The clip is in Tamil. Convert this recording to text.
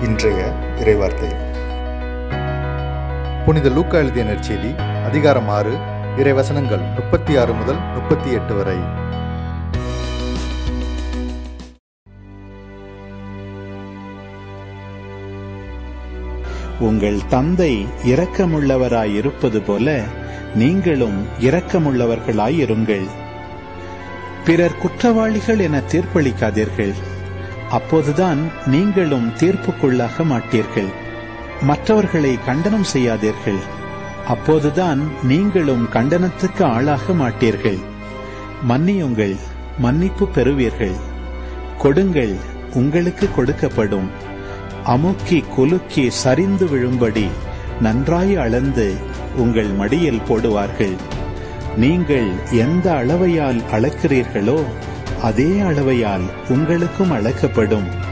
இன்றைய இறைவார்த்தை. புனித லூக்கா எழுதிய நற்செய்தி அதிகாரம் 6 இறைவசனங்கள் 36 முதல் 38 வரை. உங்கள் தந்தை இரக்கமுள்ளவராயிருப்பது போல நீங்களும் இரக்கமுள்ளவர்களாயிருங்கள். பிறர் குற்றவாளிகள் என தீர்ப்பளிக்காதீர்கள், அப்போதுதான் நீங்களும் தீர்ப்புக்குள்ளாக மாட்டீர்கள். மற்றவர்களை கண்டனம் செய்யாதீர்கள், அப்போதுதான் நீங்களும் கண்டனத்துக்கு ஆளாக மாட்டீர்கள். மன்னியுங்கள், மன்னிப்பு பெறுவீர்கள். கொடுங்கள், உங்களுக்கு கொடுக்கப்படும். அமுக்கி குலுக்கி சரிந்து விழும்படி நன்றாய் அளந்து உங்கள் மடியில் போடுவார்கள். நீங்கள் எந்த அளவையால் அளக்கிறீர்களோ அதே அளவையால் உங்களுக்கும் அளக்கப்படும்.